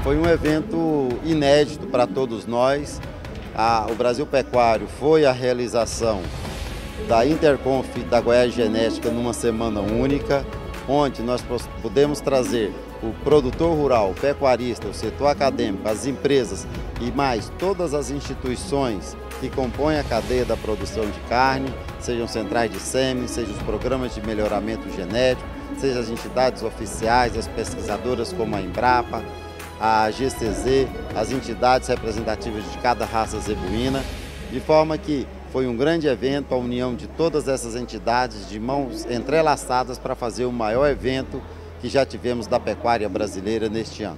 Foi um evento inédito para todos nós. O Brasil Pecuário foi a realização da Interconf da Goiás Genética numa semana única, onde nós pudemos trazer o produtor rural, o pecuarista, o setor acadêmico, as empresas e mais todas as instituições que compõem a cadeia da produção de carne, sejam centrais de sêmen, sejam os programas de melhoramento genético, sejam as entidades oficiais, as pesquisadoras como a Embrapa, a GCZ, as entidades representativas de cada raça zebuína, de forma que foi um grande evento, a união de todas essas entidades de mãos entrelaçadas para fazer o maior evento que já tivemos da pecuária brasileira neste ano.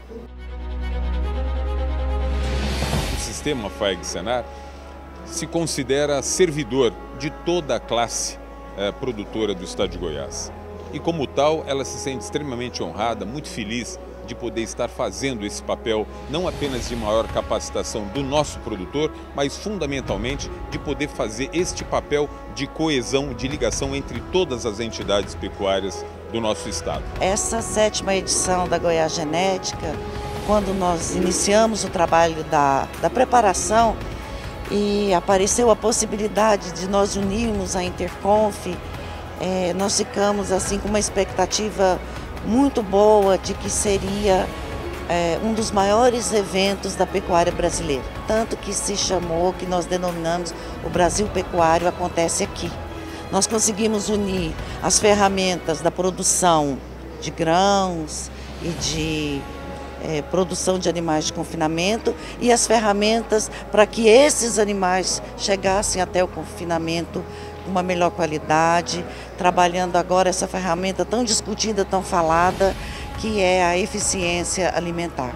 O sistema FAEG-Senar se considera servidor de toda a classe produtora do estado de Goiás. E como tal, ela se sente extremamente honrada, muito feliz de poder estar fazendo esse papel, não apenas de maior capacitação do nosso produtor, mas fundamentalmente de poder fazer este papel de coesão, de ligação entre todas as entidades pecuárias do nosso estado. Essa 7ª edição da Goiás Genética, quando nós iniciamos o trabalho da preparação e apareceu a possibilidade de nós unirmos a Interconf, nós ficamos assim com uma expectativa muito boa de que seria um dos maiores eventos da pecuária brasileira. Tanto que se chamou, que nós denominamos o Brasil Pecuário Acontece Aqui. Nós conseguimos unir as ferramentas da produção de grãos e de produção de animais de confinamento e as ferramentas para que esses animais chegassem até o confinamento com uma melhor qualidade, trabalhando agora essa ferramenta tão discutida, tão falada, que é a eficiência alimentar.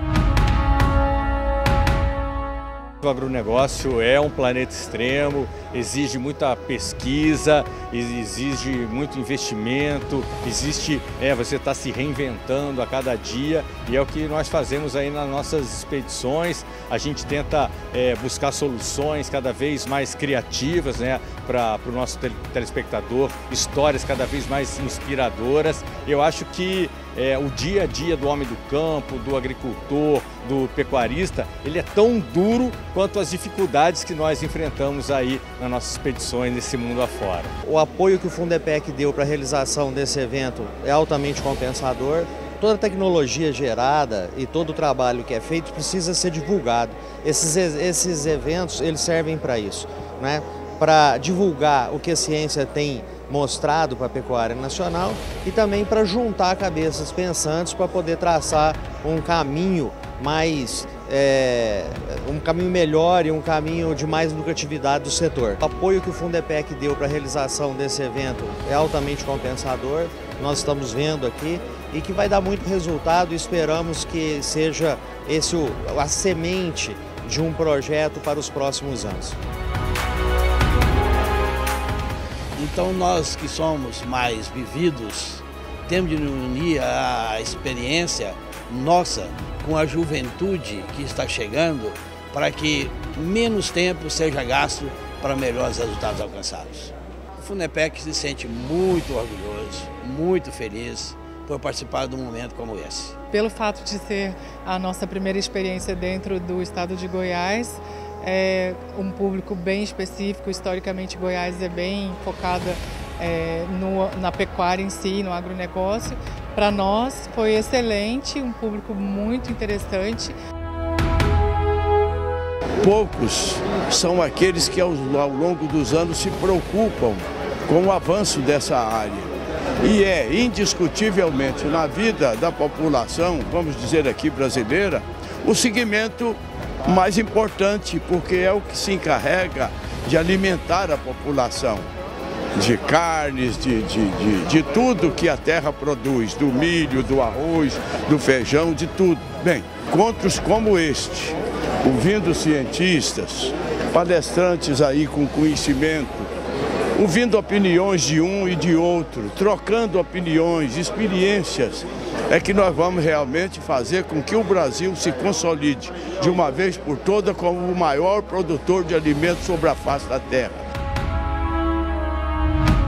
O agronegócio é um planeta extremo, exige muita pesquisa, exige muito investimento, você está se reinventando a cada dia e é o que nós fazemos aí nas nossas expedições. A gente tenta buscar soluções cada vez mais criativas, para o nosso telespectador, histórias cada vez mais inspiradoras. Eu acho que o dia a dia do homem do campo, do agricultor, do pecuarista, ele é tão duro quanto as dificuldades que nós enfrentamos aí nas nossas expedições nesse mundo afora. O apoio que o Fundepec deu para a realização desse evento é altamente compensador. Toda a tecnologia gerada e todo o trabalho que é feito precisa ser divulgado. Esses eventos, eles servem para isso, para divulgar o que a ciência tem mostrado para a pecuária nacional e também para juntar cabeças pensantes para poder traçar um caminho um caminho melhor e um caminho de mais lucratividade do setor. O apoio que o Fundepec deu para a realização desse evento é altamente compensador, nós estamos vendo aqui, e que vai dar muito resultado e esperamos que seja a semente de um projeto para os próximos anos. Então nós que somos mais vividos, temos de unir a experiência nossa com a juventude que está chegando para que menos tempo seja gasto para melhores resultados alcançados. O Fundepec se sente muito orgulhoso, muito feliz por participar de um momento como esse. Pelo fato de ser a nossa primeira experiência dentro do estado de Goiás, é um público bem específico. Historicamente, Goiás é bem focada na pecuária em si, no agronegócio. Para nós foi excelente, um público muito interessante. Poucos são aqueles que ao longo dos anos se preocupam com o avanço dessa área. E é indiscutivelmente na vida da população, vamos dizer aqui brasileira, o segmento mais importante, porque é o que se encarrega de alimentar a população, de carnes, de tudo que a terra produz, do milho, do arroz, do feijão, de tudo. Bem, encontros como este, ouvindo cientistas, palestrantes aí com conhecimento, ouvindo opiniões de um e de outro, trocando opiniões, experiências, é que nós vamos realmente fazer com que o Brasil se consolide de uma vez por todas como o maior produtor de alimentos sobre a face da terra.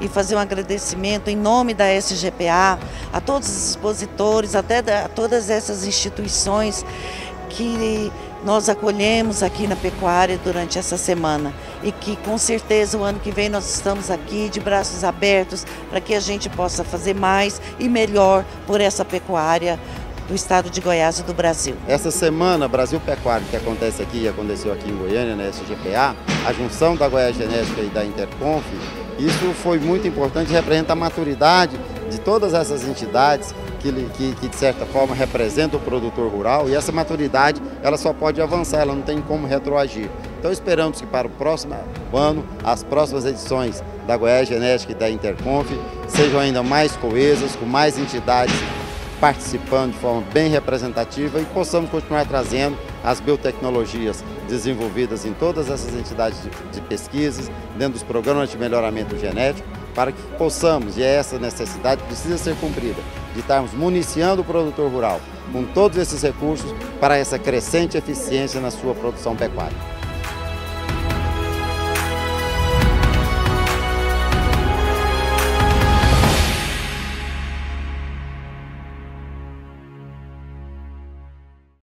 e fazer um agradecimento em nome da SGPA, a todos os expositores, até a todas essas instituições que nós acolhemos aqui na pecuária durante essa semana e que com certeza o ano que vem nós estamos aqui de braços abertos para que a gente possa fazer mais e melhor por essa pecuária do estado de Goiás e do Brasil. Essa semana, Brasil Pecuário, que acontece aqui e aconteceu aqui em Goiânia, na SGPA, a junção da Goiás Genética e da Interconf, isso foi muito importante e representa a maturidade de todas essas entidades que de certa forma representam o produtor rural, e essa maturidade ela só pode avançar, ela não tem como retroagir. Então esperamos que para o próximo ano, as próximas edições da Goiás Genética e da Interconf sejam ainda mais coesas, com mais entidades participando de forma bem representativa e possamos continuar trazendo as biotecnologias desenvolvidas em todas essas entidades de pesquisas, dentro dos programas de melhoramento genético, para que possamos, e essa necessidade precisa ser cumprida, de estarmos municiando o produtor rural com todos esses recursos para essa crescente eficiência na sua produção pecuária.